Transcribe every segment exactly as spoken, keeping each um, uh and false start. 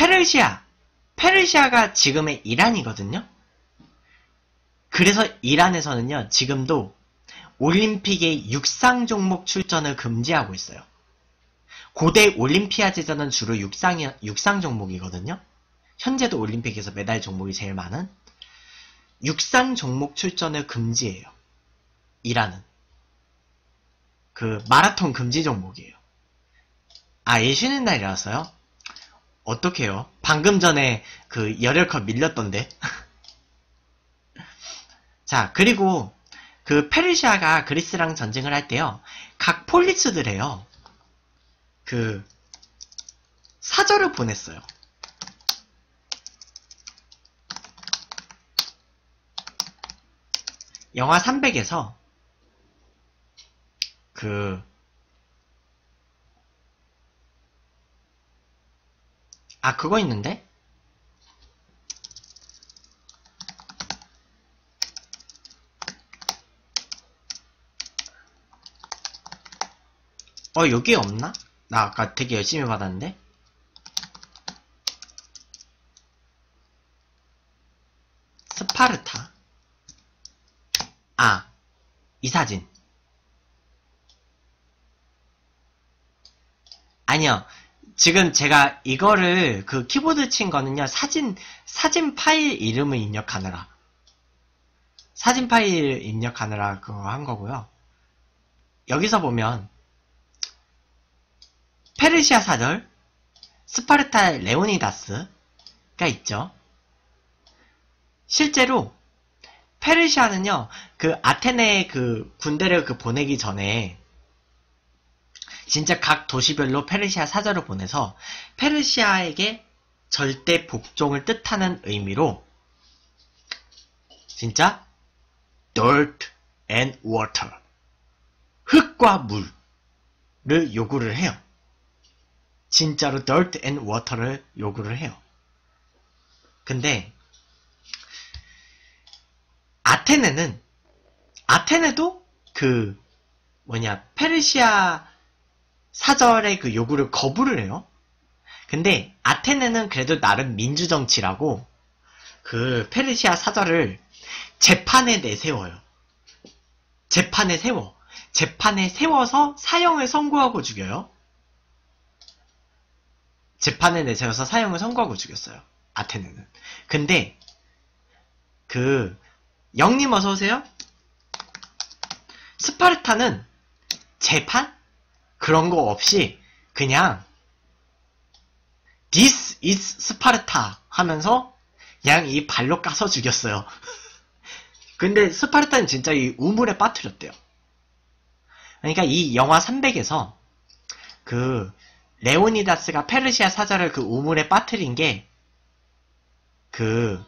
페르시아, 페르시아가 지금의 이란이거든요. 그래서 이란에서는요, 지금도 올림픽의 육상 종목 출전을 금지하고 있어요. 고대 올림피아제전은 주로 육상이, 육상 종목이거든요. 현재도 올림픽에서 메달 종목이 제일 많은 육상 종목 출전을 금지해요. 이란은. 그 마라톤 금지 종목이에요. 아, 예, 쉬는 날이라서요? 어떡해요? 방금 전에 그 열혈컵 밀렸던데. 자, 그리고 그 페르시아가 그리스랑 전쟁을 할 때요, 각 폴리스들에요, 그 사절을 보냈어요. 영화 삼백에서 그 아, 그거 있는데? 어, 여기에 없나? 나 아까 되게 열심히 받았는데? 스파르타. 아, 이 사진. 아니요. 지금 제가 이거를 그 키보드 친 거는요, 사진, 사진 파일 이름을 입력하느라. 사진 파일 입력하느라 그거 한 거고요. 여기서 보면, 페르시아 사절, 스파르타 레오니다스가 있죠. 실제로, 페르시아는요, 그 아테네 그 군대를 그 보내기 전에, 진짜 각 도시별로 페르시아 사절을 보내서 페르시아에게 절대 복종을 뜻하는 의미로 진짜 dirt and water, 흙과 물을 요구를 해요. 진짜로 dirt and water를 요구를 해요. 근데 아테네는 아테네도 그 뭐냐 페르시아 사절의 그 요구를 거부를 해요. 근데 아테네는 그래도 나름 민주정치라고 그 페르시아 사절을 재판에 내세워요. 재판에 세워. 재판에 세워서 사형을 선고하고 죽여요. 재판에 내세워서 사형을 선고하고 죽였어요. 아테네는. 근데 그 영님 어서오세요. 스파르타는 재판? 그런 거 없이 그냥 This is 스파르타 하면서 그냥 이 발로 까서 죽였어요. 근데 스파르타는 진짜 이 우물에 빠뜨렸대요. 그러니까 이 영화 삼백에서 그 레오니다스가 페르시아 사절을 그 우물에 빠뜨린 게 그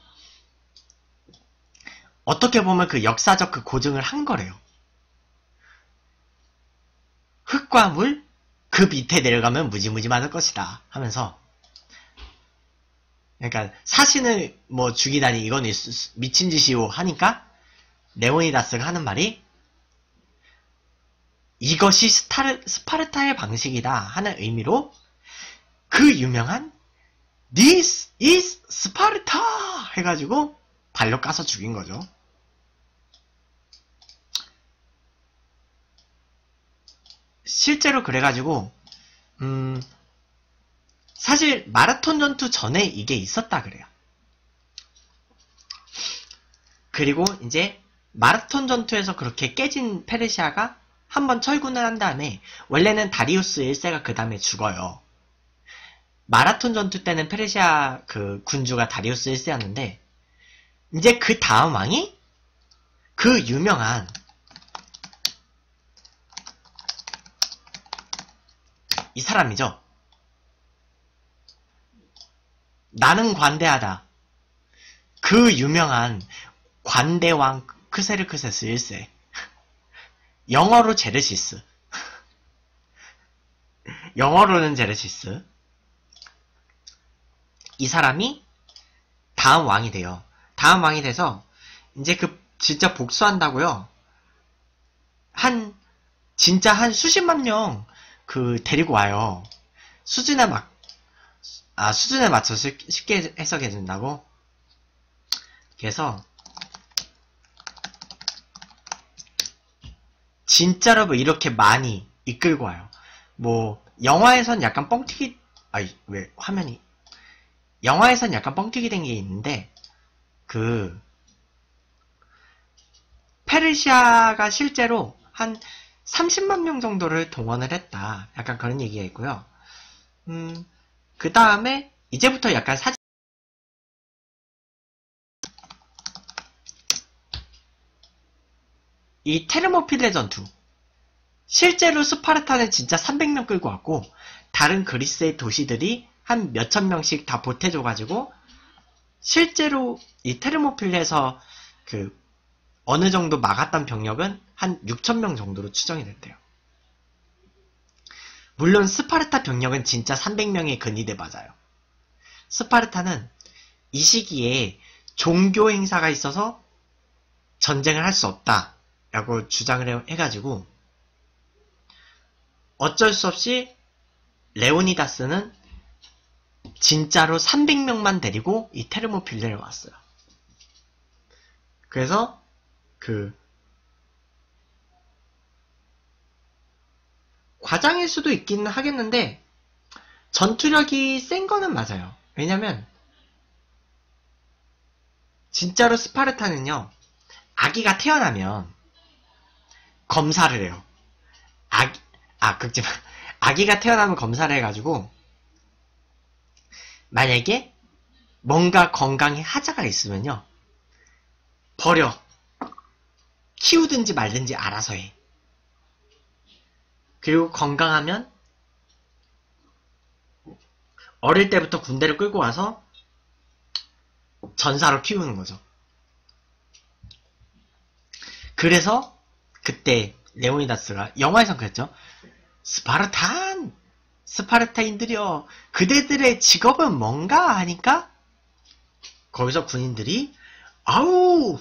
어떻게 보면 그 역사적 그 고증을 한 거래요. 흙과 물, 그 밑에 내려가면 무지무지 많을 것이다 하면서, 그러니까 사신을 뭐 죽이다니 이건 미친 짓이오 하니까 레오니다스가 하는 말이 이것이 스타르, 스파르타의 방식이다 하는 의미로 그 유명한 This is 스파르타 해가지고 발로 까서 죽인 거죠. 실제로 그래가지고 음 사실 마라톤 전투 전에 이게 있었다 그래요. 그리고 이제 마라톤 전투에서 그렇게 깨진 페르시아가 한번 철군을 한 다음에 원래는 다리우스 일 세가 그 다음에 죽어요. 마라톤 전투 때는 페르시아 그 군주가 다리우스 일 세였는데 이제 그 다음 왕이 그 유명한 이 사람이죠. 나는 관대하다. 그 유명한 관대왕 크세르크세스 일 세. 영어로 제르시스. 영어로는 제르시스. 이 사람이 다음 왕이 돼요. 다음 왕이 돼서 이제 그 진짜 복수한다고요. 한 진짜 한 수십만 명 그 데리고 와요. 수진에 막 아, 수준에 맞춰서 쉽게 해석해준다고? 그래서, 진짜로 뭐 이렇게 많이 이끌고 와요. 뭐, 영화에선 약간 뻥튀기, 아이, 왜, 화면이. 영화에선 약간 뻥튀기 된 게 있는데, 그, 페르시아가 실제로 한 삼십만 명 정도를 동원을 했다. 약간 그런 얘기가 있고요. 음, 그 다음에 이제부터 약간 사진 이 테르모필레 전투 실제로 스파르타는 진짜 삼백 명 끌고 왔고 다른 그리스의 도시들이 한 몇천 명씩 다 보태줘가지고 실제로 이 테르모필레에서 그 어느 정도 막았던 병력은 한 육천 명 정도로 추정이 됐대요. 물론 스파르타 병력은 진짜 삼백 명의 근위대 맞아요. 스파르타는 이 시기에 종교 행사가 있어서 전쟁을 할 수 없다 라고 주장을 해가지고 어쩔 수 없이 레오니다스는 진짜로 삼백 명만 데리고 이 테르모필레를 왔어요. 그래서 그 과장일 수도 있긴 하겠는데 전투력이 센 거는 맞아요. 왜냐면 진짜로 스파르타는요. 아기가 태어나면 검사를 해요. 아기, 아, 긁지마. 아기가 태어나면 검사를 해가지고 만약에 뭔가 건강에 하자가 있으면요. 버려. 키우든지 말든지 알아서 해. 그리고 건강하면 어릴 때부터 군대를 끌고 와서 전사로 키우는 거죠. 그래서 그때 레오니다스가 영화에선 그랬죠. 스파르탄! 스파르타인들이여 그대들의 직업은 뭔가 하니까 거기서 군인들이 아우!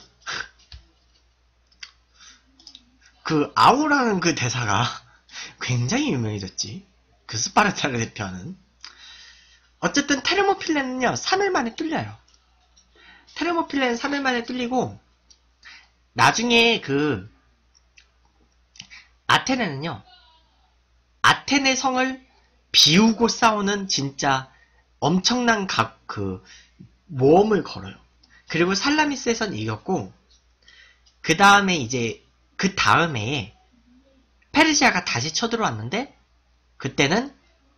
그 아우라는 그 대사가 굉장히 유명해졌지. 그 스파르타를 대표하는. 어쨌든 테르모필레는요. 삼 일 만에 뚫려요. 테르모필레는 삼 일 만에 뚫리고 나중에 그 아테네는요. 아테네 성을 비우고 싸우는 진짜 엄청난 각, 그 모험을 걸어요. 그리고 살라미스에선 이겼고 그 다음에 이제 그 다음에 페르시아가 다시 쳐들어왔는데 그때는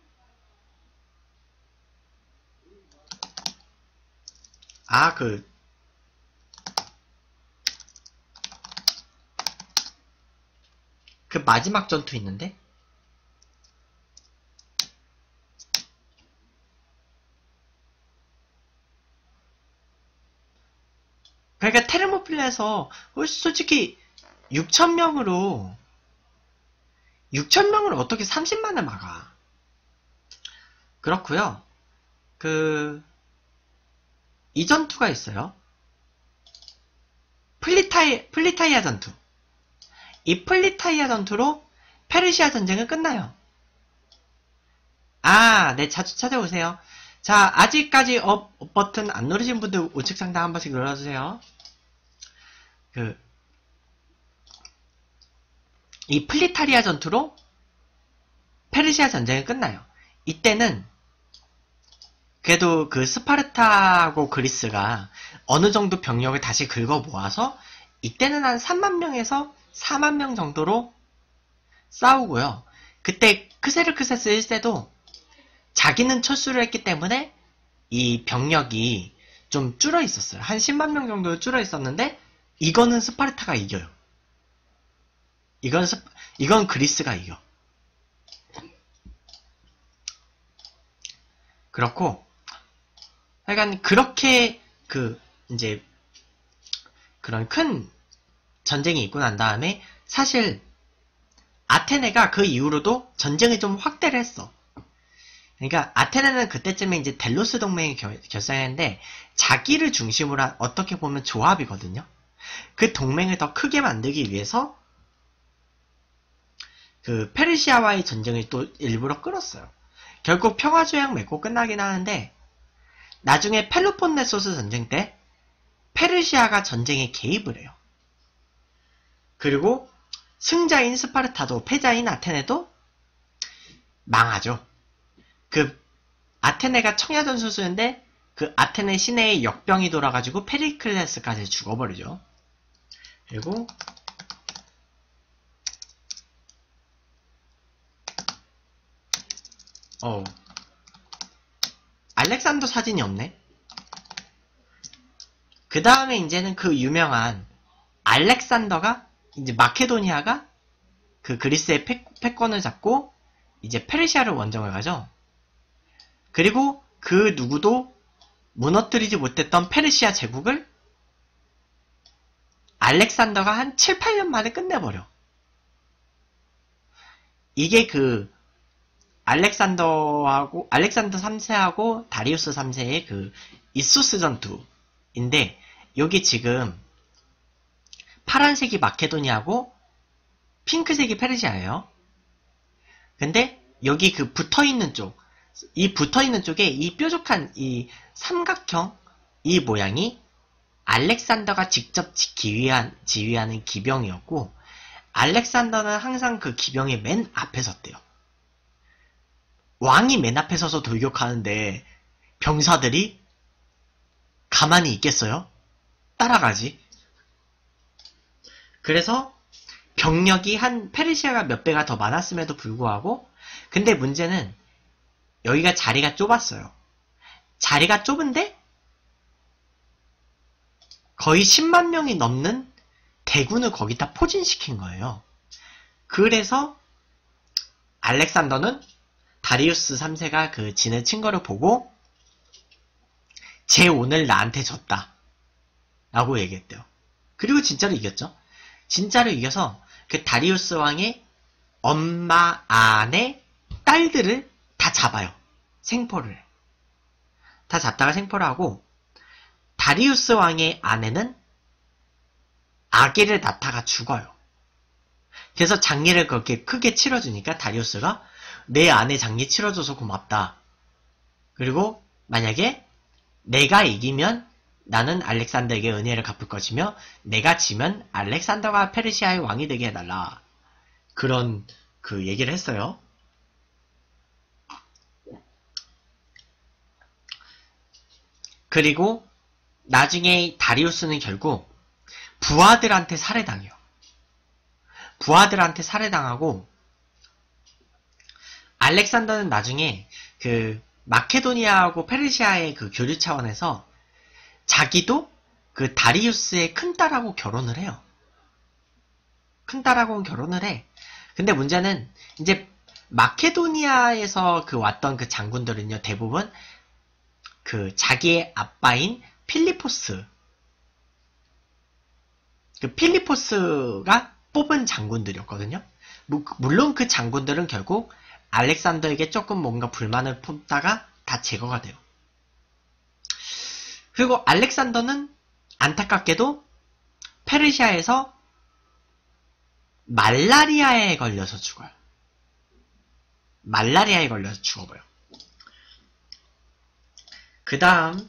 아 그 그 마지막 전투 있는데 그러니까 테르모필레에서 솔직히 육천 명으로 육천 명을 어떻게 삼십만을 막아. 그렇고요. 그 이 전투가 있어요. 플리타이, 플리타이아 전투. 이 플리타이아 전투로 페르시아 전쟁은 끝나요. 아, 네, 자주 찾아오세요. 자, 아직까지 업, 업 버튼 안 누르신 분들 우측 상단 한 번씩 눌러주세요. 그, 이 플리타리아 전투로 페르시아 전쟁은 끝나요. 이때는 그래도 그 스파르타하고 그리스가 어느 정도 병력을 다시 긁어 모아서 이때는 한 삼만 명에서 사만 명 정도로 싸우고요. 그때 크세르크세스 일 세도 자기는 철수를 했기 때문에 이 병력이 좀 줄어 있었어요. 한 십만 명 정도 줄어 있었는데 이거는 스파르타가 이겨요. 이건 스, 이건 그리스가 이겨. 그렇고 하여간 그렇게 그 이제 그런 큰 전쟁이 있고 난 다음에 사실 아테네가 그 이후로도 전쟁을 좀 확대를 했어. 그러니까 아테네는 그때쯤에 이제 델로스 동맹을 결, 결성했는데 자기를 중심으로 한 어떻게 보면 조합이거든요. 그 동맹을 더 크게 만들기 위해서 그 페르시아와의 전쟁을 또 일부러 끌었어요. 결국 평화조약 맺고 끝나긴 하는데 나중에 펠로폰네소스 전쟁 때 페르시아가 전쟁에 개입을 해요. 그리고 승자인 스파르타도 패자인 아테네도 망하죠. 그 아테네가 청야전술수인데 그 아테네 시내에 역병이 돌아가지고 페리클레스까지 죽어버리죠. 그리고 어 알렉산더 사진이 없네. 그 다음에 이제는 그 유명한 알렉산더가 이제 마케도니아가 그 그리스의 패, 패권을 잡고 이제 페르시아를 원정을 가죠. 그리고 그 누구도 무너뜨리지 못했던 페르시아 제국을 알렉산더가 한 칠, 팔 년 만에 끝내버려. 이게 그 알렉산더하고 알렉산더 삼 세하고 다리우스 삼 세의 그 이수스 전투인데 여기 지금 파란색이 마케도니아고 핑크색이 페르시아예요. 근데 여기 그 붙어있는 쪽, 이 붙어있는 쪽에 이 뾰족한 이 삼각형 이 모양이 알렉산더가 직접 지휘한, 지휘하는 기병이었고 알렉산더는 항상 그 기병의 맨 앞에 섰대요. 왕이 맨 앞에 서서 돌격하는데 병사들이 가만히 있겠어요? 따라가지. 그래서 병력이 한 페르시아가 몇 배가 더 많았음에도 불구하고 근데 문제는 여기가 자리가 좁았어요. 자리가 좁은데 거의 십만 명이 넘는 대군을 거기다 포진시킨 거예요. 그래서 알렉산더는 다리우스 삼 세가 그 진을 친 거를 보고 쟤 오늘 나한테 졌다 라고 얘기했대요. 그리고 진짜로 이겼죠. 진짜로 이겨서 그 다리우스 왕의 엄마, 아내, 딸들을 다 잡아요. 생포를. 다 잡다가 생포를 하고 다리우스 왕의 아내는 아기를 낳다가 죽어요. 그래서 장례를 그렇게 크게 치러주니까 다리우스가 내 아내 장례 치러줘서 고맙다. 그리고 만약에 내가 이기면 나는 알렉산더에게 은혜를 갚을 것이며 내가 지면 알렉산더가 페르시아의 왕이 되게 해달라. 그런 그 얘기를 했어요. 그리고 나중에 다리우스는 결국 부하들한테 살해당해요. 부하들한테 살해당하고 알렉산더는 나중에 그 마케도니아하고 페르시아의 그 교류 차원에서 자기도 그 다리우스의 큰딸하고 결혼을 해요. 큰딸하고 결혼을 해. 근데 문제는 이제 마케도니아에서 그 왔던 그 장군들은요, 대부분 그 자기의 아빠인 필리포스, 그 필리포스가 뽑은 장군들이었거든요. 물론 그 장군들은 결국 알렉산더에게 조금 뭔가 불만을 품다가 다 제거가 돼요. 그리고 알렉산더는 안타깝게도 페르시아에서 말라리아에 걸려서 죽어요. 말라리아에 걸려서 죽어버려. 그 다음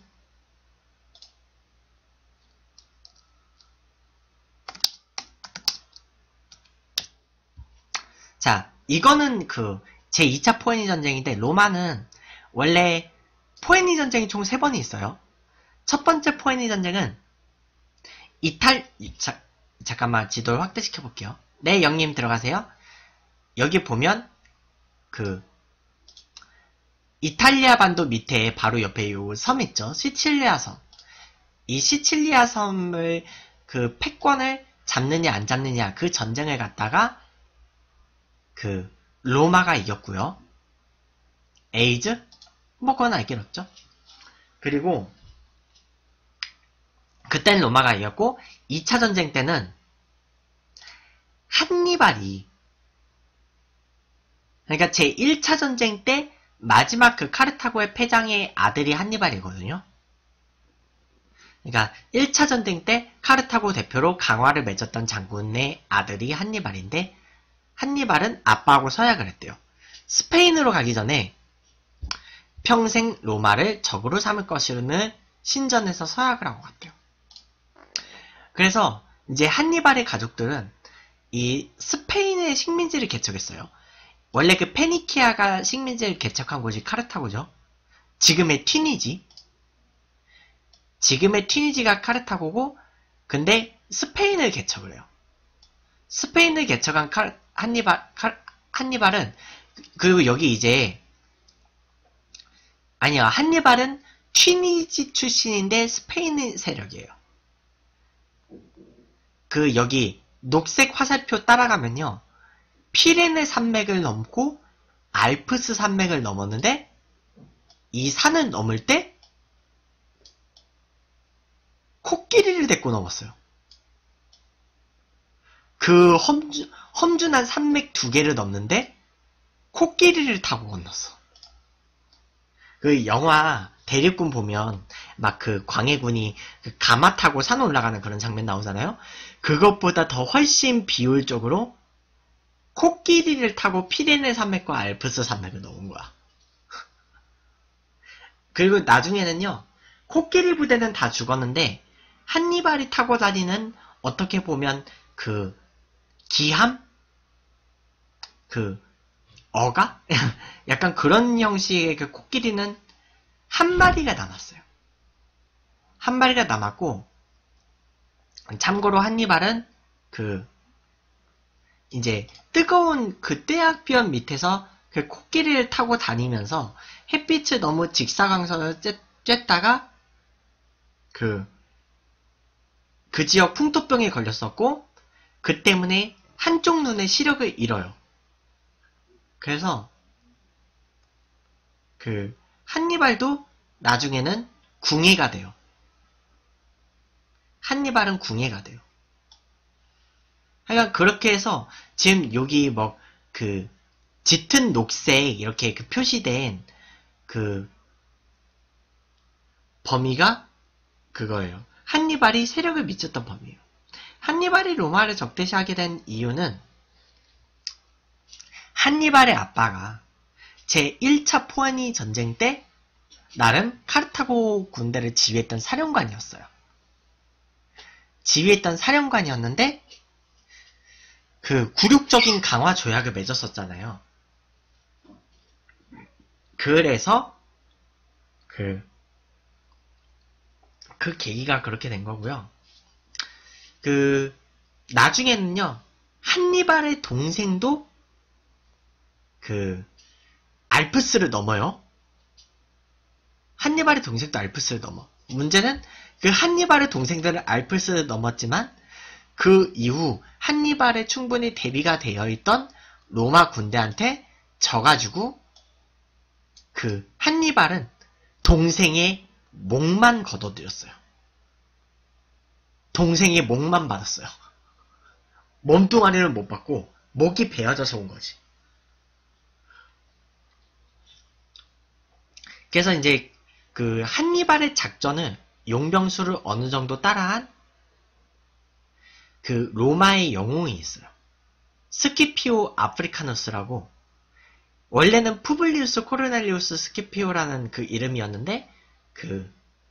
자, 이거는 그 제이 차 포에니 전쟁인데 로마는 원래 포에니 전쟁이 총 세 번이 있어요. 첫 번째 포에니 전쟁은 이탈... 자, 잠깐만 지도를 확대시켜 볼게요. 네, 영님 들어가세요. 여기 보면 그 이탈리아 반도 밑에 바로 옆에 요 섬 있죠. 시칠리아 섬. 이 시칠리아 섬을 그 패권을 잡느냐 안 잡느냐 그 전쟁을 갖다가 그 로마가 이겼고요. 에이즈? 뭐 그건 알긴 없죠. 그리고 그때는 로마가 이겼고 이 차 전쟁 때는 한니발이 그러니까 제일 차 전쟁 때 마지막 그 카르타고의 패장의 아들이 한니발이거든요. 그러니까 일 차 전쟁 때 카르타고 대표로 강화를 맺었던 장군의 아들이 한니발인데 한니발은 아빠하고 서약을 했대요. 스페인으로 가기 전에 평생 로마를 적으로 삼을 것이라는 신전에서 서약을 하고 갔대요. 그래서 이제 한니발의 가족들은 이 스페인의 식민지를 개척했어요. 원래 그 페니키아가 식민지를 개척한 곳이 카르타고죠. 지금의 튀니지. 지금의 튀니지가 카르타고고, 근데 스페인을 개척을 해요. 스페인을 개척한 카르, 한니발, 카르, 한니발은, 그리고 여기 이제, 아니요, 한니발은 튀니지 출신인데 스페인 세력이에요. 그, 여기, 녹색 화살표 따라가면요, 피레네 산맥을 넘고 알프스 산맥을 넘었는데, 이 산을 넘을 때 코끼리를 데리고 넘었어요. 그 험준, 험준한 산맥 두 개를 넘는데 코끼리를 타고 건넜어. 그 영화 대륙군 보면 막 그 광해군이 그 가마 타고 산 올라가는 그런 장면 나오잖아요. 그것보다 더 훨씬 비효율적으로 코끼리를 타고 피레네 산맥과 알프스 산맥을 넘은 거야. 그리고 나중에는요, 코끼리 부대는 다 죽었는데 한니발이 타고 다니는 어떻게 보면 그 기함? 그 어가? 약간 그런 형식의 그 코끼리는 한 마리가 남았어요. 한 마리가 남았고, 참고로 한니발은 그 이제 뜨거운 그 떼약변 밑에서 그 코끼리를 타고 다니면서 햇빛을 너무 직사광선을 쬐, 쬐다가 그, 그 지역 풍토병에 걸렸었고, 그 때문에 한쪽 눈의 시력을 잃어요. 그래서 그 한니발도 나중에는 궁예가 돼요. 한니발은 궁예가 돼요. 하여간 그렇게 해서 지금 여기 뭐 그 짙은 녹색 이렇게 그 표시된 그 범위가 그거예요. 한니발이 세력을 미쳤던 범위예요. 한니발이 로마를 적대시하게 된 이유는 한니발의 아빠가 제일 차 포에니 전쟁 때 나름 카르타고 군대를 지휘했던 사령관이었어요. 지휘했던 사령관이었는데 그 굴욕적인 강화 조약을 맺었었잖아요. 그래서 그, 그 계기가 그렇게 된 거고요. 그 나중에는요, 한니발의 동생도 그 알프스를 넘어요. 한니발의 동생도 알프스를 넘어. 문제는 그 한니발의 동생들은 알프스를 넘었지만 그 이후 한니발에 충분히 대비가 되어 있던 로마 군대한테 져가지고 그 한니발은 동생의 목만 거둬들였어요. 동생의 목만 받았어요. 몸뚱아리를 못 받고 목이 베어져서 온 거지. 그래서 이제 그 한니발의 작전을 용병수를 어느 정도 따라한 그 로마의 영웅이 있어요. 스키피오 아프리카누스라고. 원래는 푸블리우스 코르넬리우스 스키피오라는 그 이름이었는데 그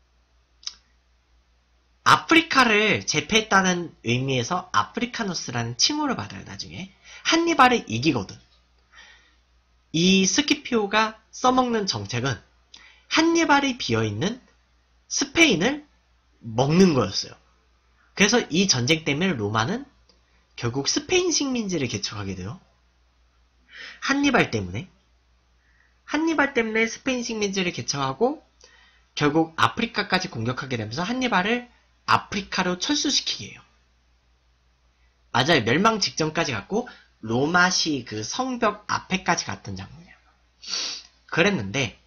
아프리카를 제패했다는 의미에서 아프리카누스라는 칭호를 받아요. 나중에 한니발을 이기거든. 이 스키피오가 써먹는 정책은 한니발이 비어있는 스페인을 먹는 거였어요. 그래서 이 전쟁 때문에 로마는 결국 스페인 식민지를 개척하게 돼요. 한니발 때문에. 한니발 때문에 스페인 식민지를 개척하고 결국 아프리카까지 공격하게 되면서 한니발을 아프리카로 철수시키게 해요. 맞아요. 멸망 직전까지 갔고 로마시 그 성벽 앞에까지 갔던 장면이에요. 그랬는데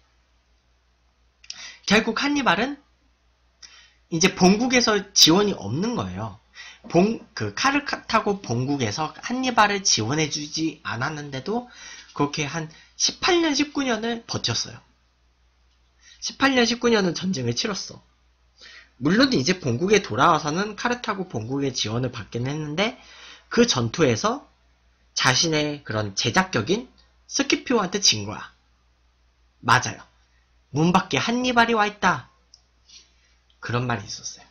결국 한니발은 이제 본국에서 지원이 없는 거예요. 본, 그 카르타고 본국에서 한니발을 지원해주지 않았는데도 그렇게 한 십팔 년, 십구 년을 버텼어요. 십팔 년, 십구 년은 전쟁을 치렀어. 물론 이제 본국에 돌아와서는 카르타고 본국의 지원을 받긴 했는데 그 전투에서 자신의 그런 제작격인 스키피오한테 진 거야. 맞아요. 문 밖에 한니발이 와 있다. 그런 말이 있었어요.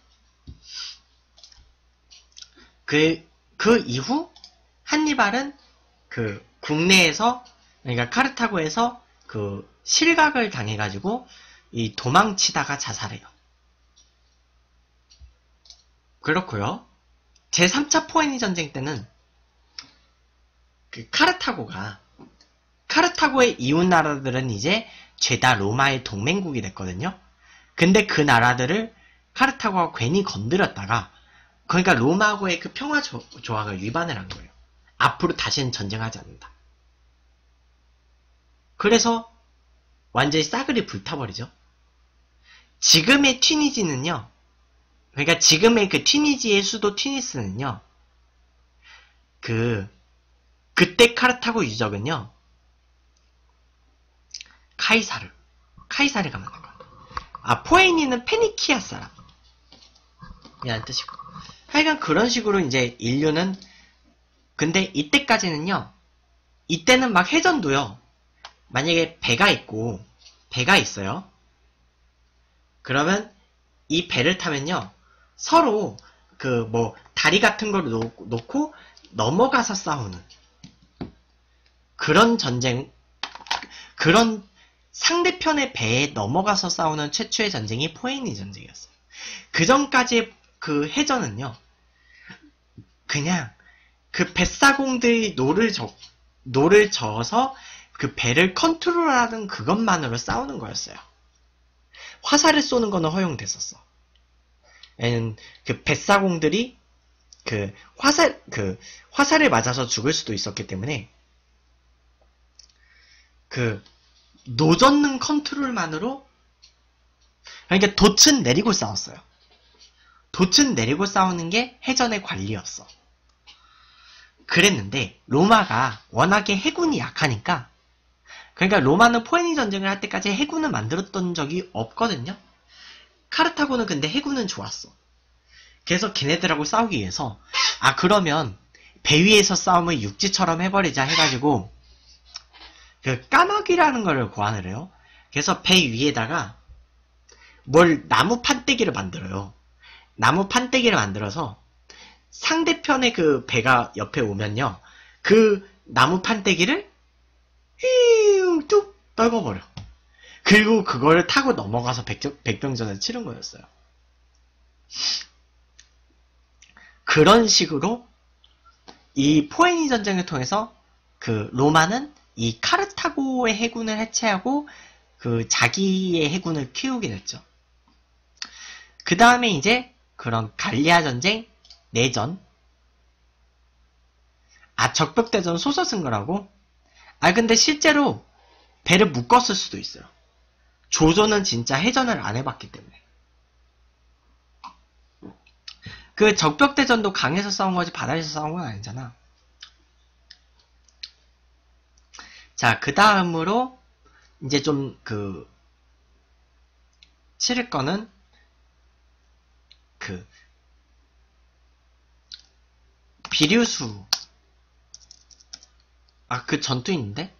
그, 그 이후 한니발은 그 국내에서, 그러니까 카르타고에서 그 실각을 당해가지고 이 도망치다가 자살해요. 그렇고요. 제삼 차 포에니 전쟁 때는 그 카르타고가 카르타고의 이웃 나라들은 이제 죄다 로마의 동맹국이 됐거든요. 근데 그 나라들을 카르타고가 괜히 건드렸다가, 그러니까 로마하고의 그 평화 조, 조약을 위반을 한 거예요. 앞으로 다시는 전쟁하지 않는다. 그래서 완전히 싸그리 불타버리죠. 지금의 튀니지는요, 그러니까 지금의 그 튀니지의 수도 튀니스는요, 그 그때 카르타고 유적은요, 카이사르 카이사르가 만든 거예요. 아, 포에니는 페니키아 사람 이라는 뜻이고, 하여간 그런 식으로 이제 인류는, 근데 이때까지는요, 이때는 막 해전도요, 만약에 배가 있고 배가 있어요. 그러면 이 배를 타면요, 서로 그 뭐 다리 같은 걸 놓고, 놓고 넘어가서 싸우는 그런 전쟁, 그런 상대편의 배에 넘어가서 싸우는 최초의 전쟁이 포에니 전쟁이었어요. 그 전까지의 그 해전은요, 그냥 그 뱃사공들이 노를 저, 노를 저어서 그 배를 컨트롤하는 그것만으로 싸우는 거였어요. 화살을 쏘는 거는 허용됐었어. 얘는 그 뱃사공들이 그 화살, 그 화살을 맞아서 죽을 수도 있었기 때문에 그 노젓는 컨트롤만으로, 그러니까 돛은 내리고 싸웠어요. 돛은 내리고 싸우는 게 해전의 관리였어. 그랬는데 로마가 워낙에 해군이 약하니까, 그러니까 로마는 포에니 전쟁을 할 때까지 해군을 만들었던 적이 없거든요. 카르타고는 근데 해군은 좋았어. 그래서 걔네들하고 싸우기 위해서, 아 그러면 배 위에서 싸움을 육지처럼 해버리자 해가지고 그 까마귀라는 거를 고안을 해요. 그래서 배 위에다가 뭘 나무 판때기를 만들어요. 나무 판때기를 만들어서 상대편의 그 배가 옆에 오면요, 그 나무 판때기를 휘 뚝 떨궈버려. 그리고 그걸 타고 넘어가서 백정, 백병전을 치른 거였어요. 그런 식으로 이 포에니 전쟁을 통해서 그 로마는 이 카르타고의 해군을 해체하고 그 자기의 해군을 키우게 됐죠. 그 다음에 이제 그런 갈리아 전쟁, 내전, 아 적벽대전 소설 쓴 거라고? 아 근데 실제로 배를 묶었을 수도 있어요. 조조는 진짜 해전을 안 해봤기 때문에. 그 적벽대전도 강에서 싸운 거지 바다에서 싸운 건 아니잖아. 자, 그 다음으로 이제 좀 그 치를 거는 그 비류수, 아 그 전투 있는데?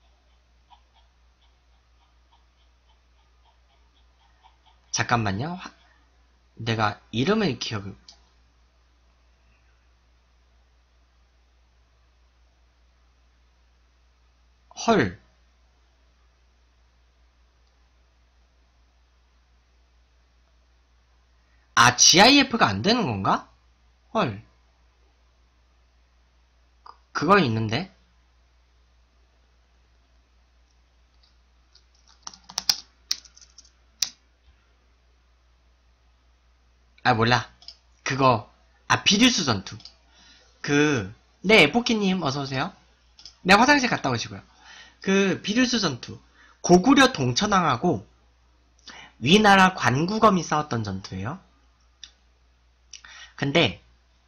잠깐만요. 내가 이름을 기억을, 헐. 아, 지아이에프가 안 되는 건가? 헐. 그, 그거 있는데? 아, 몰라. 그거, 아, 비류수 전투. 그, 네, 에포키님, 어서오세요. 네, 화장실 갔다 오시고요. 그, 비류수 전투. 고구려 동천왕하고 위나라 관구검이 싸웠던 전투예요. 근데,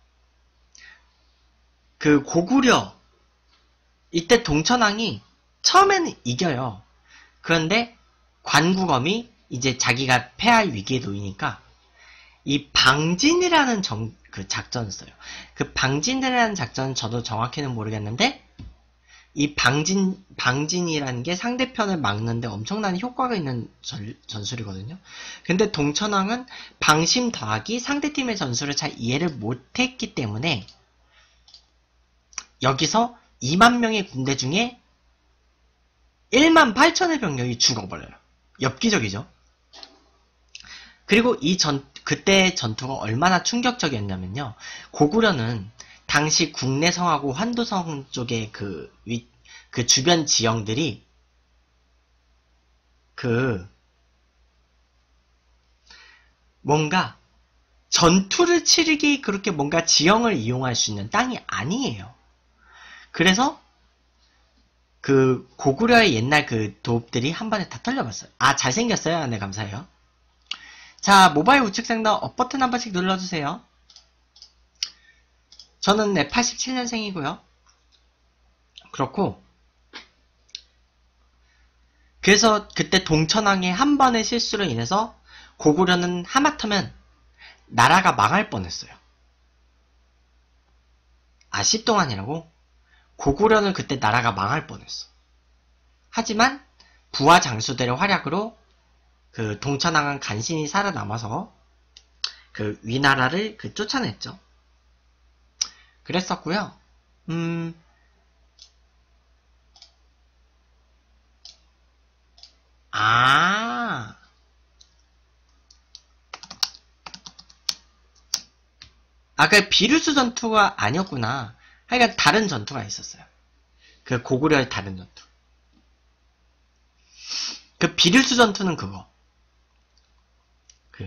그 고구려, 이때 동천왕이 처음에는 이겨요. 그런데 관구검이 이제 자기가 패할 위기에 놓이니까 이 방진이라는 정, 그 작전을 써요. 그 방진이라는 작전은 저도 정확히는 모르겠는데, 이 방진, 방진이라는 게 상대편을 막는데 엄청난 효과가 있는 전, 전술이거든요. 근데 동천왕은 방심 더하기 상대팀의 전술을 잘 이해를 못했기 때문에 여기서 이만 명의 군대 중에 일만 팔천의 병력이 죽어버려요. 엽기적이죠. 그리고 이 전, 그때 전투가 얼마나 충격적이었냐면요. 고구려는 당시 국내성하고 환도성 쪽의 그, 위, 그 주변 지형들이 그 뭔가 전투를 치르기 그렇게 뭔가 지형을 이용할 수 있는 땅이 아니에요. 그래서 그 고구려의 옛날 그 도읍들이 한 번에 다 털려봤어요. 아, 잘생겼어요. 네, 감사해요. 자, 모바일 우측 상단 업 버튼 한 번씩 눌러주세요. 저는 네, 팔십칠 년생이고요. 그렇고 그래서 그때 동천왕의 한 번의 실수로 인해서 고구려는 하마터면 나라가 망할 뻔했어요. 아, 십 동안이라고? 고구려는 그때 나라가 망할 뻔했어. 하지만 부하 장수들의 활약으로 그 동천왕은 간신히 살아남아서 그 위나라를 그 쫓아냈죠. 그랬었고요. 음, 아, 아, 그 비루스 전투가 아니었구나. 하여간 다른 전투가 있었어요. 그 고구려의 다른 전투. 그 비루스 전투는 그거. 그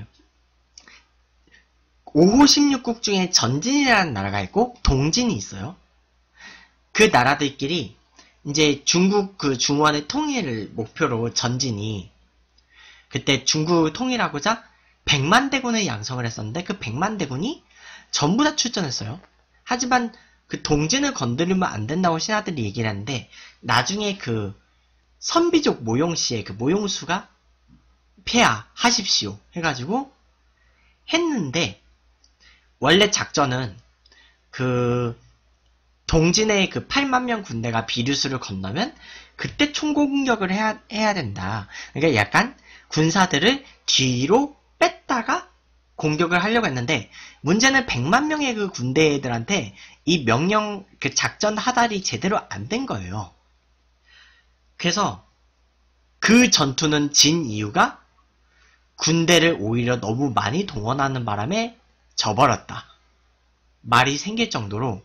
오호 십육 국 중에 전진이라는 나라가 있고 동진이 있어요. 그 나라들끼리 이제 중국 그 중원의 통일을 목표로 전진이 그때 중국 통일하고자 백만 대군을 양성을 했었는데 그 백만 대군이 전부 다 출전했어요. 하지만 그 동진을 건드리면 안 된다고 신하들이 얘기를 하는데 나중에 그 선비족 모용씨의 그 모용수가 폐하 하십시오 해가지고 했는데 원래 작전은 그 동진의 그 팔만 명 군대가 비류수를 건너면 그때 총공격을 해야, 해야 된다. 그러니까 약간 군사들을 뒤로 뺐다가 공격을 하려고 했는데 문제는 백만 명의 그 군대들한테 이 명령 그 작전 하달이 제대로 안 된 거예요. 그래서 그 전투는 진 이유가 군대를 오히려 너무 많이 동원하는 바람에 져버렸다. 말이 생길 정도로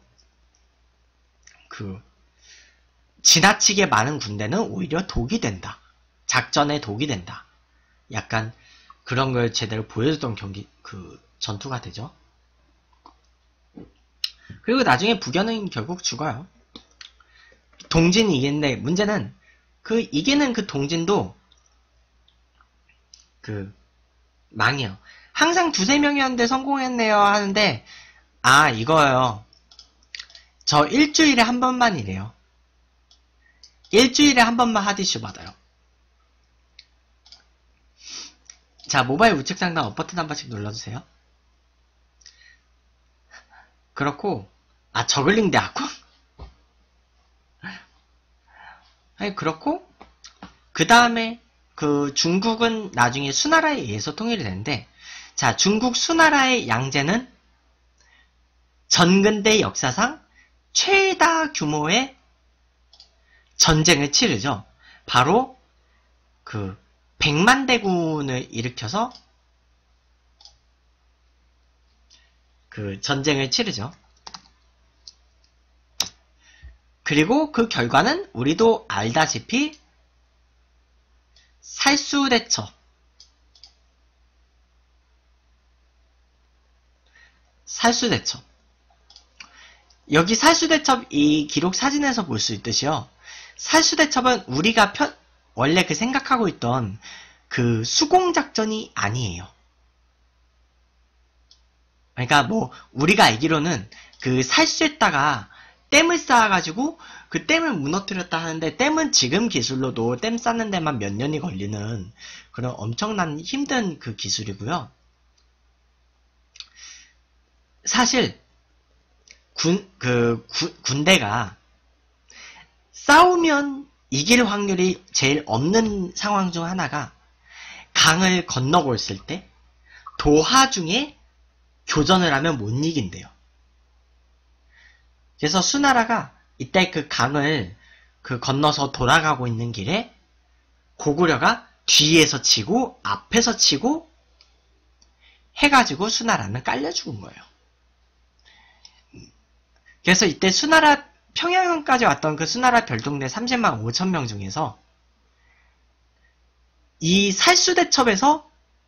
그 지나치게 많은 군대는 오히려 독이 된다. 작전에 독이 된다. 약간 그런 걸 제대로 보여줬던 경기 그 전투가 되죠. 그리고 나중에 부견은 결국 죽어요. 동진이 이겼는데 문제는 그 이기는 그 동진도 그 망해요. 항상 두세 명이었는데 성공했네요 하는데 아 이거요. 저 일주일에 한 번만 이래요. 일주일에 한 번만 하디슈 받아요. 자, 모바일 우측 상단 업 버튼 한 번씩 눌러주세요. 그렇고 아 저글링 대학군? 아니 그렇고 그 다음에 그 중국은 나중에 수나라에 의해서 통일이 되는데 자 중국 수나라의 양제는 전근대 역사상 최다 규모의 전쟁을 치르죠. 바로 그 백만 대군을 일으켜서 그 전쟁을 치르죠. 그리고 그 결과는 우리도 알다시피 살수대첩 살수대첩 여기 살수대첩 이 기록 사진에서 볼 수 있듯이요. 살수대첩은 우리가 편, 원래 그 생각하고 있던 그 수공작전이 아니에요. 그러니까 뭐 우리가 알기로는 그 살수했다가 댐을 쌓아가지고 그 댐을 무너뜨렸다 하는데 댐은 지금 기술로도 댐 쌓는 데만 몇 년이 걸리는 그런 엄청난 힘든 그 기술이고요. 사실 군, 그 구, 군대가 싸우면 이길 확률이 제일 없는 상황 중 하나가 강을 건너고 있을 때 도하 중에 교전을 하면 못 이긴대요. 그래서 수나라가 이때 그 강을 그 건너서 돌아가고 있는 길에 고구려가 뒤에서 치고 앞에서 치고 해가지고 수나라는 깔려 죽은 거예요. 그래서 이때 수나라 평양까지 왔던 그 수나라 별동대 삼십만 오천 명 중에서 이 살수대첩에서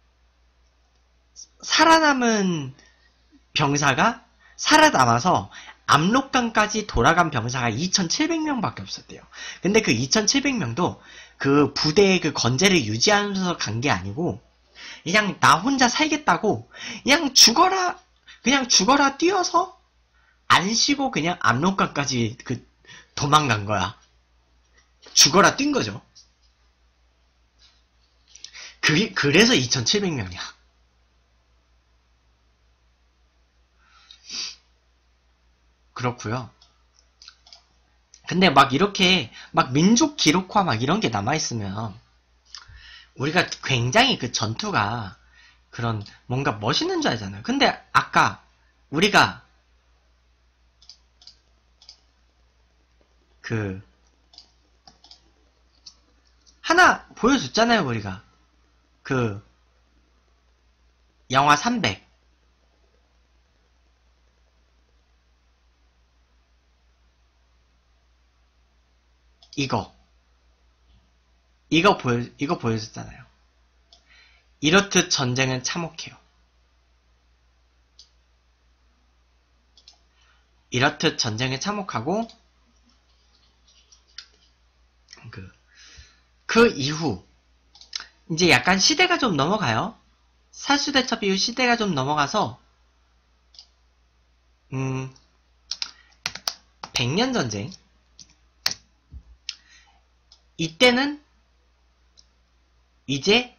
살아남은 병사가 살아남아서 압록강까지 돌아간 병사가 이천칠백 명밖에 없었대요. 근데 그 이천칠백 명도 그 부대의 그 건재를 유지하면서 간 게 아니고 그냥 나 혼자 살겠다고 그냥 죽어라 그냥 죽어라 뛰어서 안 쉬고 그냥 압록강까지 그 도망간 거야. 죽어라 뛴 거죠. 그, 그래서 이천칠백 명이야. 그렇구요. 근데 막 이렇게 막 민족 기록화 막 이런 게 남아있으면 우리가 굉장히 그 전투가 그런 뭔가 멋있는 줄 알잖아요. 근데 아까 우리가 그 하나 보여줬잖아요. 우리가 그 영화 삼백 이거 이거 보여 이거 보여줬잖아요. 이렇듯 전쟁은 참혹해요. 이렇듯 전쟁은 참혹하고 그, 그 이후 이제 약간 시대가 좀 넘어가요. 살수대첩 이후 시대가 좀 넘어가서 음 백년 전쟁 이때는 이제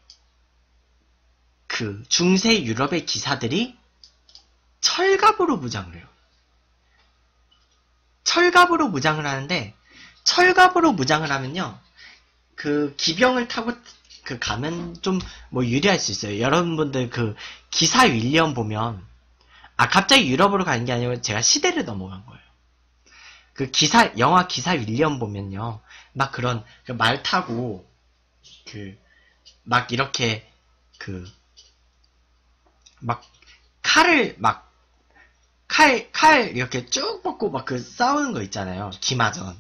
그 중세 유럽의 기사들이 철갑으로 무장을 해요. 철갑으로 무장을 하는데 철갑으로 무장을 하면요. 그 기병을 타고 그 가면 좀 뭐 유리할 수 있어요. 여러분들 그 기사 윌리엄 보면 아 갑자기 유럽으로 가는 게 아니고 제가 시대를 넘어간 거예요. 그 기사 영화 기사 윌리엄 보면요. 막 그런 그 말 타고 그 막 이렇게 그 막 칼을 막 칼 칼 이렇게 쭉 뻗고 막 그 싸우는 거 있잖아요. 기마전.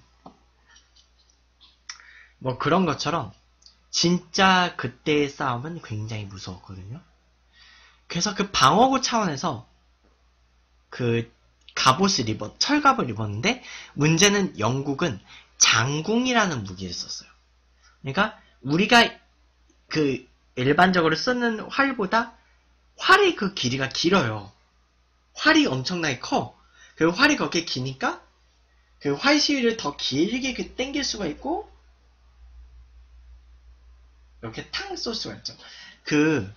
뭐 그런 것처럼 진짜 그때의 싸움은 굉장히 무서웠거든요. 그래서 그 방어구 차원에서 그 갑옷을 입었, 철갑을 입었는데 문제는 영국은 장궁이라는 무기를 썼어요. 그러니까 우리가 그 일반적으로 쓰는 활보다 활의 그 길이가 길어요. 활이 엄청나게 커. 그 활이 그렇게 기니까 그 활 시위를 더 길게 그 당길 수가 있고 이렇게 탕 쏠 수가 있죠. 그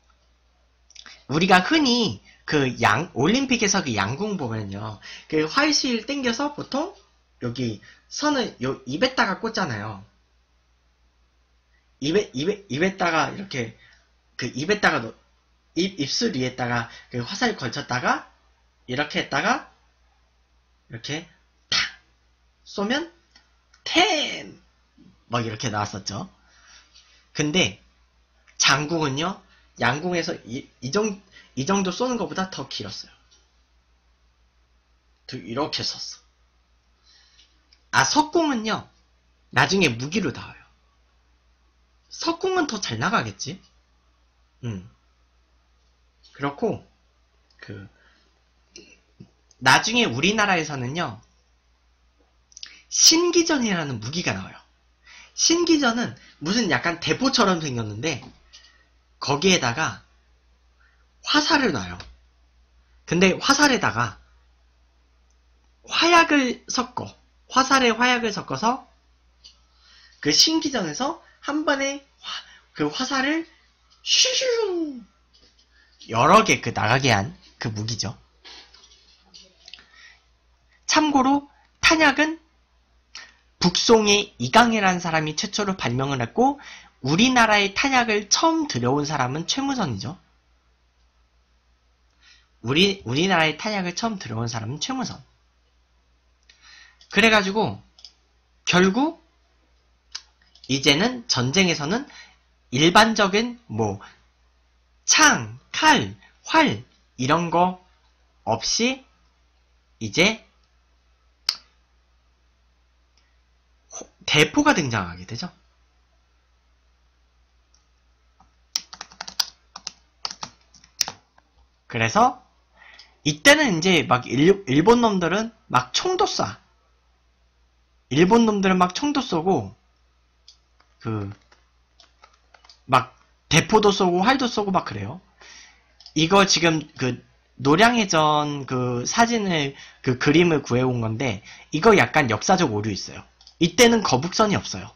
우리가 흔히 그 양 올림픽에서 그 양궁 보면요, 그 활 시위를 당겨서 보통 여기 선을 요 입에다가 꽂잖아요. 입에 입에 입에다가 이렇게 그 입에다가 놓, 입 입술 위에다가 그 화살 걸쳤다가 이렇게 했다가 이렇게 탁 쏘면 텐 막 이렇게 나왔었죠. 근데 장궁은요, 양궁에서 이, 이, 정, 이 정도 쏘는 것보다 더 길었어요. 이렇게 썼어. 아, 석궁은요, 나중에 무기로 나와요. 석궁은 더 잘 나가겠지? 음. 그렇고, 그, 나중에 우리나라에서는요, 신기전이라는 무기가 나와요. 신기전은 무슨 약간 대포처럼 생겼는데 거기에다가 화살을 놔요. 근데 화살에다가 화약을 섞어. 화살에 화약을 섞어서 그 신기전에서 한 번에 화, 그 화살을 슈슈 여러 개 그 나가게 한 그 무기죠. 참고로 탄약은 북송의 이강이라는 사람이 최초로 발명을 했고 우리나라의 탄약을 처음 들여온 사람은 최무선이죠. 우리, 우리나라의 탄약을 처음 들여온 사람은 최무선. 그래가지고 결국 이제는 전쟁에서는 일반적인 뭐 창, 칼, 활 이런 거 없이 이제 대포가 등장하게 되죠. 그래서 이때는 이제 막 일, 일본 놈들은 막 총도 쏴. 일본 놈들은 막 총도 쏘고 그 막 대포도 쏘고 활도 쏘고 막 그래요. 이거 지금 그 노량해전 그 사진을 그 그림을 구해온 건데 이거 약간 역사적 오류 있어요. 이때는 거북선이 없어요.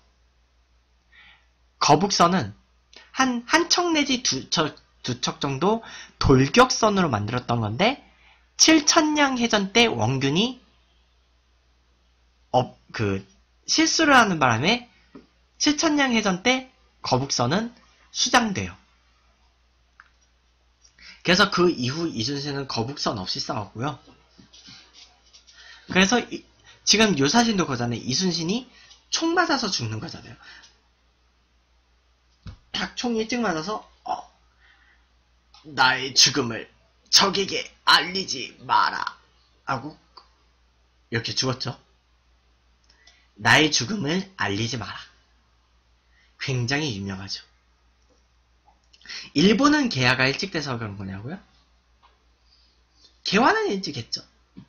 거북선은 한 한 척 내지 두 척 두 척 정도 돌격선으로 만들었던 건데 칠천량 해전 때 원균이 어, 그 실수를 하는 바람에 칠천량 해전 때 거북선은 수장돼요. 그래서 그 이후 이순신은 거북선 없이 싸웠고요. 그래서 이, 지금 요 사진도 그거잖아요. 이순신이 총 맞아서 죽는 거잖아요. 딱 총 일찍 맞아서 어, 나의 죽음을 적에게 알리지 마라 하고 이렇게 죽었죠. 나의 죽음을 알리지 마라. 굉장히 유명하죠. 일본은 개화가 일찍 돼서 그런 거냐고요? 개화는 일찍 했죠.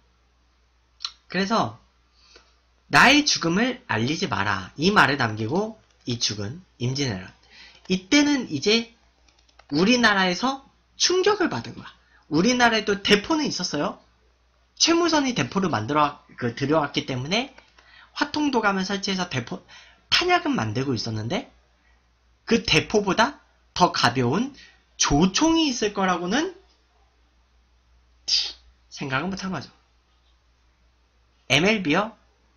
그래서 나의 죽음을 알리지 마라. 이 말을 남기고 이 죽은 임진왜란. 이때는 이제 우리나라에서 충격을 받은 거야. 우리나라에도 대포는 있었어요. 최무선이 대포를 만들어 그 들여왔기 때문에 화통도감을 설치해서 대포 탄약은 만들고 있었는데 그 대포보다 더 가벼운 조총이 있을 거라고는 생각은 못한 거죠. 엠엘비요?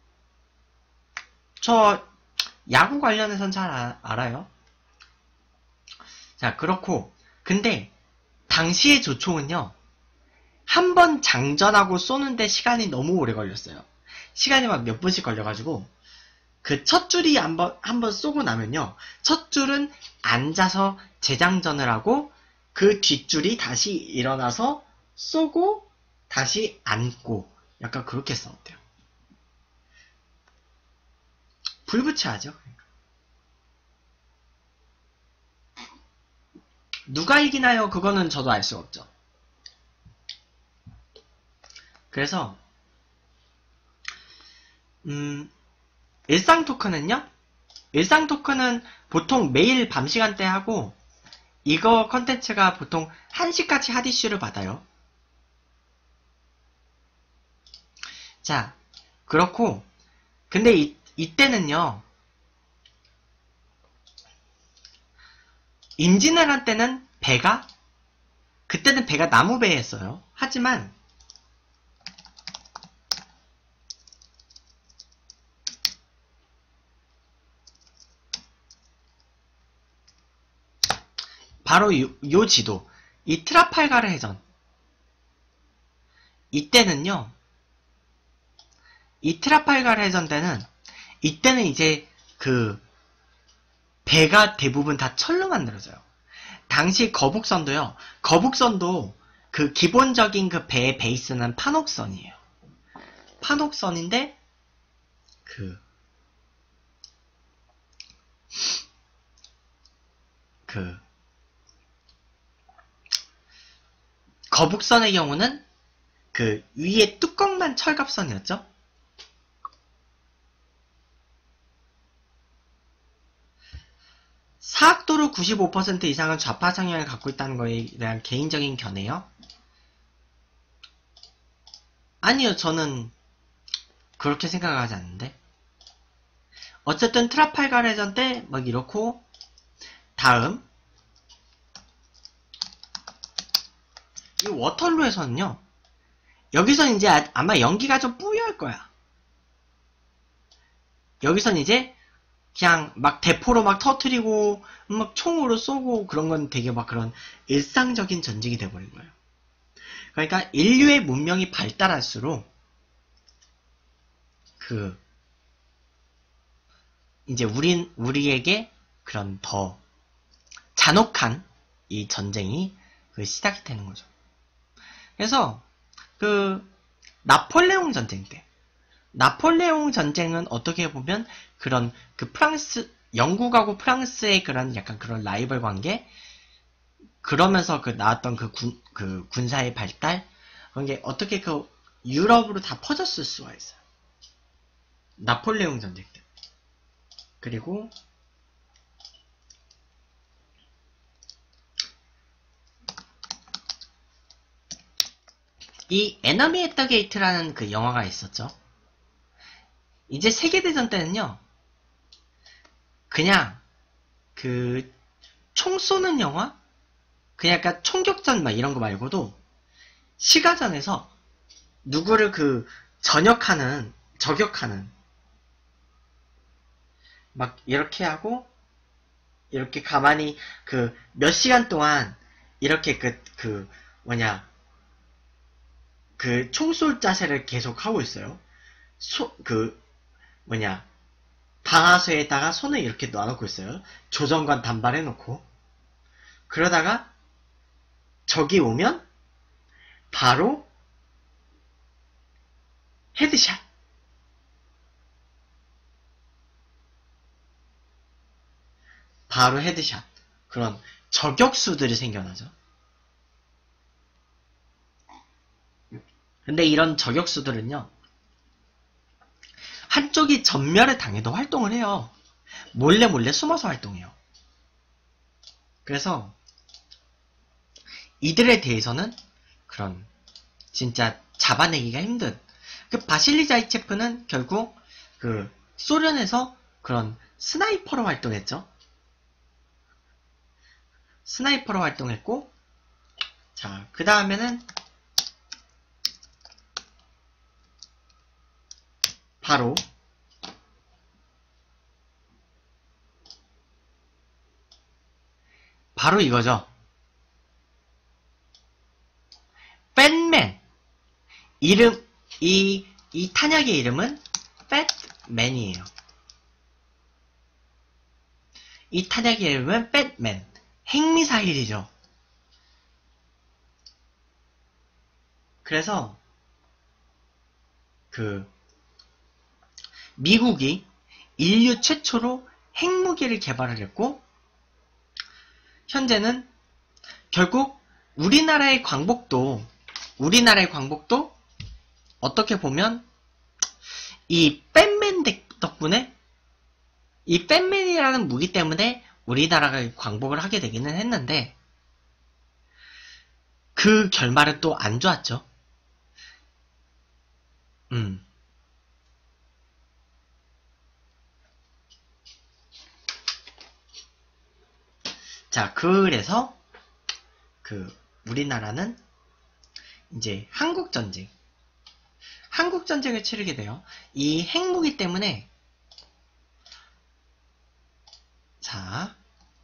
저 야구 관련해서는 잘 아, 알아요. 자, 그렇고 근데 당시의 조총은요. 한 번 장전하고 쏘는데 시간이 너무 오래 걸렸어요. 시간이 막 몇 분씩 걸려가지고 그 첫 줄이 한번 한번 쏘고 나면요. 첫 줄은 앉아서 재장전을 하고 그 뒷줄이 다시 일어나서 쏘고 다시 앉고 약간 그렇게 싸웠대요. 불붙여야죠. 그러니까. 누가 이기나요? 그거는 저도 알 수가 없죠. 그래서 음, 일상 토크는요? 일상 토크는 보통 매일 밤 시간대 하고 이거 컨텐츠가 보통 한 시까지 핫 이슈를 받아요. 자, 그렇고 근데 이, 이때는요. 임진왜란 때는 배가 그때는 배가 나무배였어요. 하지만 바로 요, 요 지도 이 트라팔가르 해전 이때는요. 이 트라팔가르 해전 때는 이때는 이제 그 배가 대부분 다 철로 만들어져요. 당시 거북선도요. 거북선도 그 기본적인 그 배의 베이스는 판옥선이에요. 판옥선인데 그 그 거북선의 경우는 그 위에 뚜껑만 철갑선이었죠. 사학도로 구십오 퍼센트 이상은 좌파 성향을 갖고 있다는 거에 대한 개인적인 견해요. 아니요, 저는 그렇게 생각하지 않는데. 어쨌든 트라팔가르 해전 때 막 이렇고 다음 이 워털루에서는요. 여기서 이제 아마 연기가 좀 뿌여할 거야. 여기선 이제 그냥 막 대포로 막 터트리고 막 총으로 쏘고 그런 건 되게 막 그런 일상적인 전쟁이 돼버린 거예요. 그러니까 인류의 문명이 발달할수록 그 이제 우린 우리에게 그런 더 잔혹한 이 전쟁이 그 시작이 되는 거죠. 그래서 그 나폴레옹 전쟁 때 나폴레옹 전쟁은 어떻게 보면 그런 그 프랑스 영국하고 프랑스의 그런 약간 그런 라이벌 관계 그러면서 그 나왔던 그 군 그 군사의 발달 그런 게 어떻게 그 유럽으로 다 퍼졌을 수가 있어요. 나폴레옹 전쟁 때. 그리고 이 에너미 앳 더 게이트라는 그 영화가 있었죠. 이제 세계대전 때는요. 그냥 그 총 쏘는 영화? 그냥 약간 총격전 막 이런 거 말고도 시가전에서 누구를 그 전역하는 저격하는 막 이렇게 하고 이렇게 가만히 그 몇 시간 동안 이렇게 그 그 뭐냐 그 총 쏠 자세를 계속 하고 있어요. 소, 그 뭐냐 방아쇠에다가 손을 이렇게 놔놓고 있어요. 조정관 단발해놓고 그러다가 적이 오면 바로 헤드샷. 바로 헤드샷. 그런 저격수들이 생겨나죠. 근데 이런 저격수들은요. 한쪽이 전멸을 당해도 활동을 해요. 몰래 몰래 숨어서 활동해요. 그래서 이들에 대해서는 그런 진짜 잡아내기가 힘든 그 바실리 자이체프는 결국 그 소련에서 그런 스나이퍼로 활동했죠. 스나이퍼로 활동했고 자 그 다음에는 바로 바로 이거죠. 팻맨. 이름, 이, 이 탄약의 이름은 팻맨이에요. 이 탄약의 이름은 팻맨. 핵미사일이죠. 그래서, 그, 미국이 인류 최초로 핵무기를 개발을 했고, 현재는 결국 우리나라의 광복도 우리나라의 광복도 어떻게 보면 이 팻맨 덕분에 이 팻맨이라는 무기 때문에 우리나라가 광복을 하게 되기는 했는데 그 결말은 또 안 좋았죠. 음. 자, 그래서 그 우리나라는 이제 한국전쟁 한국전쟁을 치르게 돼요. 이 핵무기 때문에 자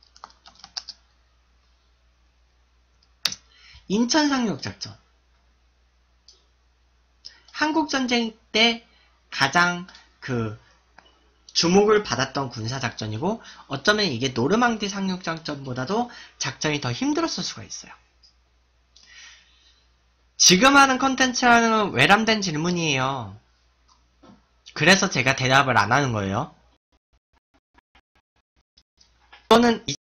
인천상륙작전 한국전쟁 때 가장 그 주목을 받았던 군사작전이고 어쩌면 이게 노르망디 상륙작전보다도 작전이 더 힘들었을 수가 있어요. 지금 하는 컨텐츠라는 외람된 질문이에요. 그래서 제가 대답을 안 하는 거예요. 저는